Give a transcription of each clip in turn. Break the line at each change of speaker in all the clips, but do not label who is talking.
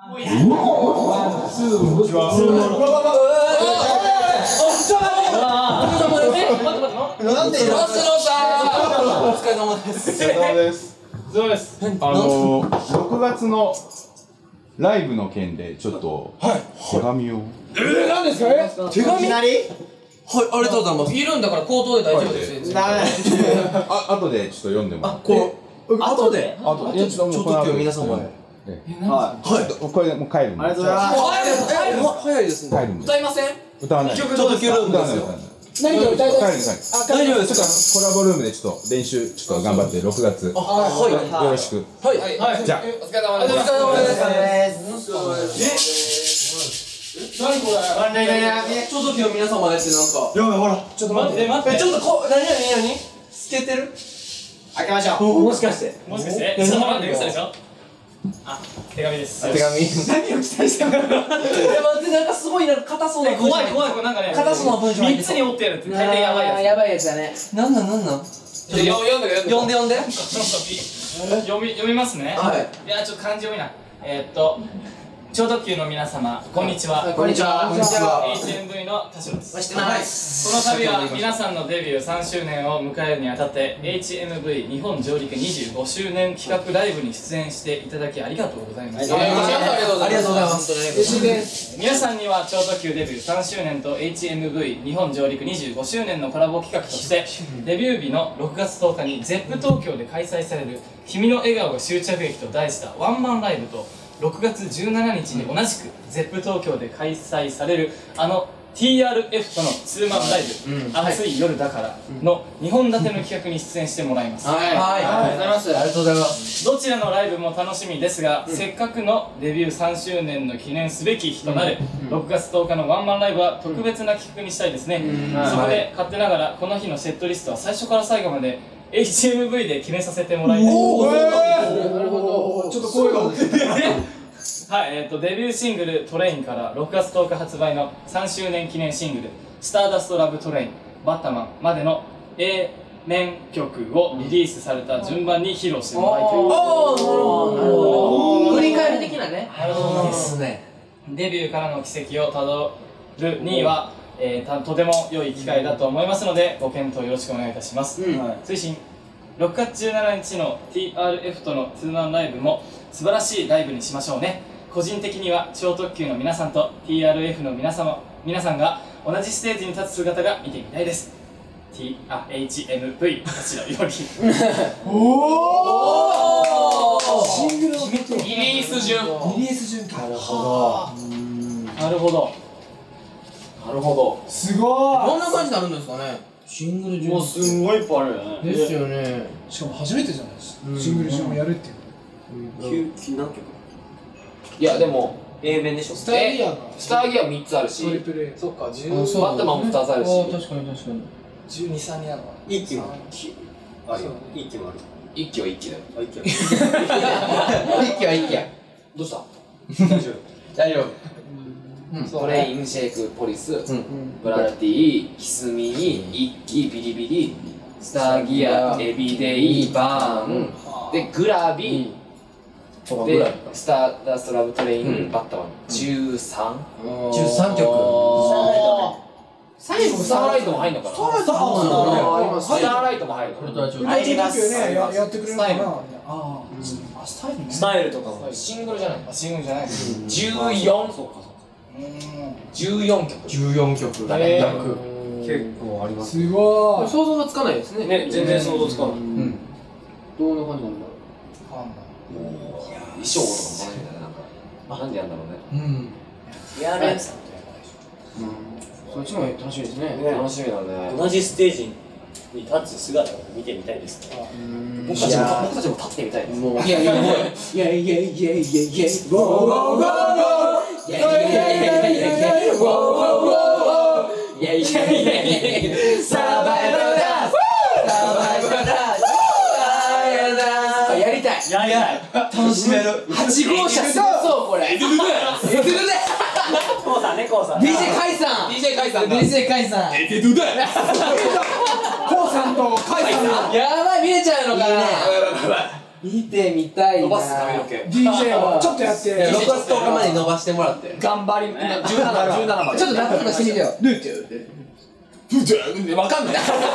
なんで
マスロさんお疲れ様です。
お疲れ様です。6月のライブの件でちょっと手紙を。
何ですか？手紙？
はい、ありがとうございます。いるんだから口頭で大丈夫です。
後でちょっと読んでもらって。
後で？
いやちょっと
今日皆さんまで。
はい。これでもう帰るんで。
ありがとうございます。
早いですね。
帰るんで。
歌いません？
歌わない。
曲どうですか？歌わない。
何を歌いたい？
大丈夫です。コラボルームでちょっと練習ちょっと頑張って6月。
はい。
よろしく。
はい。
じゃあ。
お疲れ様です。お疲れ様です。何これ？超特急の皆様でってなんか。
やばいほら。ちょっと待って。
ちょっと何透けてる？
開けましょう。
もしかしてちょっと待って嘘でしょ。あ、手紙です。
手紙。何を期待してる？待ってなんかすごいなんか硬そうな。
怖いなんかね。
硬そうな文章。
3つに折ってやるって大抵やばいやつ。
やばいやつだね。
なんなん？読んで。
読みますね。
はい。
いやちょっと漢字読みな。超特急の皆様、こんにちは。
こんにちは。
HMV の田代です。この度は皆さんのデビュー3周年を迎えるにあたって HMV 日本上陸25周年企画ライブに出演していただきありがとうございます。
ありがとうございます。
嬉しいです。
皆さんには超特急デビュー3周年と HMV 日本上陸25周年のコラボ企画としてデビュー日の6月10日に ZEP 東京で開催される「君の笑顔が終着駅」と題したワンマンライブと6月17日に同じく ZEP 東京で開催されるTRF とのツーマンライブ「暑い夜だから」の2本立ての企画に出演してもらいます。
ありがとうございます。
どちらのライブも楽しみですが、せっかくのデビュー3周年の記念すべき日となる6月10日のワンマンライブは特別な企画にしたいですね。そこで勝手ながらこの日のセットリストは最初から最後まで HMV で決めさせてもらいたい。
なるほど。ちょっと声が。
はい、デビューシングル「トレイン」から6月10日発売の3周年記念シングル「スターダストラブトレインバッタマン」までの A 面曲をリリースされた順番に披露してもらいたい。
なるほど。振り返り的なね。ですね。
デビューからの軌跡をたどるには、とても良い機会だと思いますのでご検討よろしくお願いいたします。推進6月17日の TRF とのツーマンライブも素晴らしいライブにしましょうね。個人的には超特急の皆さんと TRF の皆さんが同じステージに立つ姿が見てみたいです。HMV こちらより
シングルの
リリース順。
なるほど。
すごい。
どんな感じになるんですかね。シングル順。
もうすんごいいっぱいあるよね。
ですよね。
しかも初めてじゃないですか。シングル順をやるっていう。
何曲？いやでも A 面でしょ。
スターギアが
スターギア3つあるし、
トリプル A。そっか。
バットマンも2つあるし、
確かに。
12、3にあるの。
一機もあるよ。一機もある。一機は一機だよ。一機は一機や。どうした？大丈夫。トレイン、シェイク、ポリス、ブラティ、キスミニ、一機、ビリビリ、スターギア、エビデイ、バーン、でグラビでスターダストラブトレイン、バッタマン13曲。最後スターライトも入るのかな。スターライトも入るの。
入ります。やってくれるのかな。
スタイルとかもシングルじゃない。
シングルじゃない。
14曲だね。結構あります。
すごい。
想像がつかないですね。
ね、全然想像つかない。
どんな感じなんだろう。
衣装とかも楽しみだね。なんでやんだろうね。
やる。
そっちも楽しみですね。
楽しみだね。
同じステージに立つ姿を見てみたいですね。
僕たちも立ってみたいです。
いややりたい。楽しめる。8号車そうこれ。
コウさんね、コウさん。
DJ 解散。コウさんと解散。やばい、見れちゃうのかな。 見てみたいな。
伸ばす髪の毛。
DJ をちょっとやって
6月10日までに伸ばしてもらって。
頑張り、17まで。
ちょっとラップとかしてみてよ。わかんない。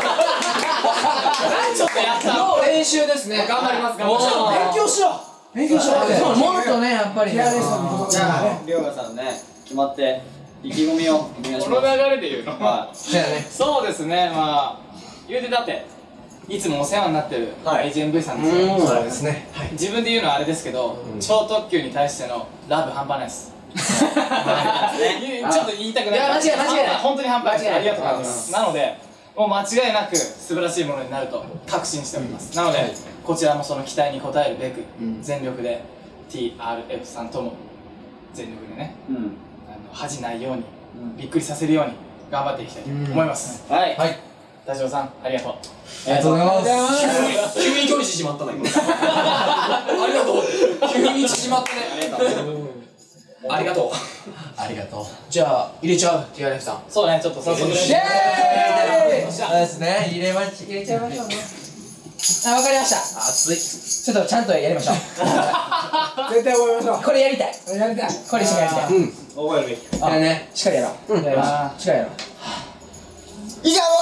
ちょっとやった
もう練習ですね。頑張ります。
勉強しろ勉強しろ
もっとね、やっぱり。
ティアレスさんのこと
じゃありょうがさんね決まって意気込みをお願いし
この
ます。
流れで言うのは
そうやね。
そうですね、まあ言うてだっていつもお世話になってる
はい
HMV さんですよ。
そうですね。
自分で言うのはあれですけど、超特急に対してのラブ半端ないですちょっと言いたくない。
いや間違いない
本当に半端ないです。
間違いない
ありがとうございます。なのでもう間違いなく素晴らしいものになると確信しております。なのでこちらもその期待に応えるべく全力で TRF さんとも全力でね、恥じないようにびっくりさせるように頑張っていきたいと思います。
はい
はい。
田代さんありがとう。
ありがとうございます。
急に距離縮まったな、今。ありがとう。急に縮まったね。ありがとう。
ありがとう。じゃあ、入れちゃう、TRF さん。
そうね、ちょっと早速
イエーイそうですね、入れちゃいましょうね。あ、わかりました。熱い。ちょっとちゃんとやりましょう。
絶対覚えましょ
これやりたい。
うやりたい
これ一緒にやりたい。
覚えるべき。
あ、ね、しっかりやろう。しっかりやろう。
以上